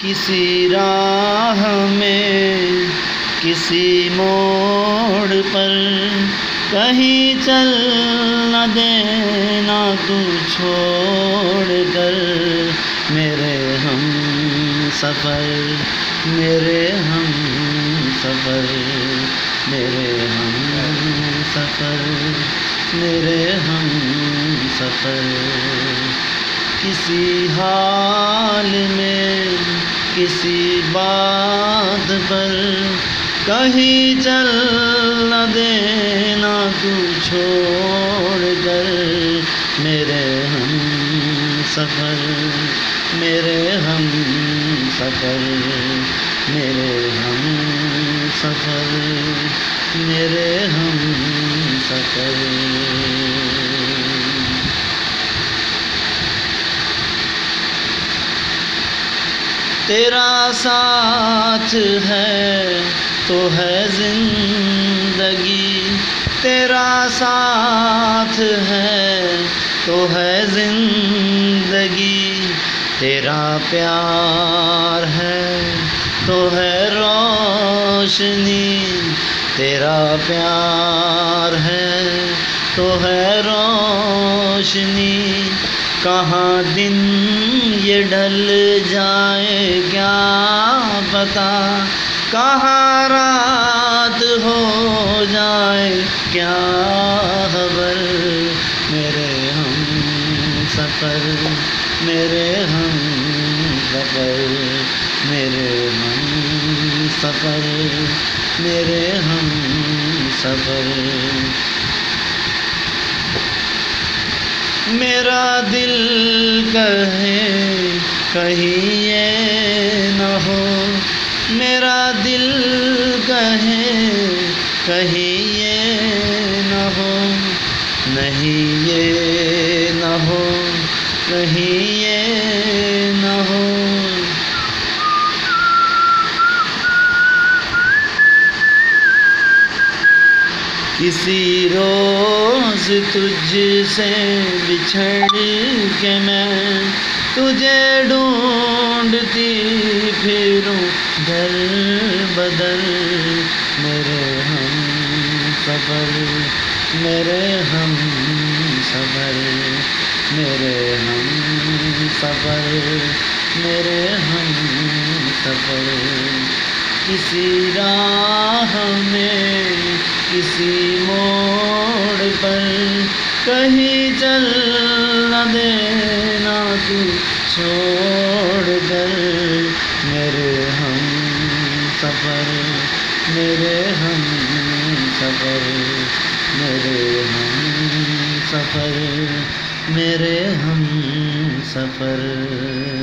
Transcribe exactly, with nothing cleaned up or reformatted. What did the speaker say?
किसी राह में किसी मोड़ पर कहीं चल न देना तू छोड़ कर मेरे हम सफ़र मेरे हम सफ़र मेरे हम सफ़र मेरे हम सफ़र। किसी हाल में किसी बात पर कहीं चल न देना तू छोड़ कर मेरे हम सफ़र मेरे हम सफ़र मेरे हम सफ़र मेरे हम सफ़र। तेरा साथ है तो है ज़िंदगी तेरा साथ है तो है ज़िंदगी तेरा प्यार है तो है रोशनी तेरा प्यार है तो है रोशनी। कहाँ दिन ये ढल जाए क्या पता कहाँ रात हो जाए क्या खबर मेरे हम सफ़र मेरे हम सफ़र मेरे हम सफ़र मेरे हम सफ़र। मेरा दिल कहे कहीं ये न हो मेरा दिल कहे कहीं ये न हो नहीं ये न हो कहीं ये न हो। किसी रोज़ तुझसे बिछड़ के मैं तुझे ढूंढती फिरूं दर बदर मेरे हम सफ़र मेरे हम सफ़र मेरे हम सफ़र मेरे हम सफ़र। किसी राह में किसी मोड़ पर कहीं चल न देना तू छोड़ कर मेरे हम सफ़र मेरे हम सफ़र मेरे हम सफ़र मेरे हम सफ़र।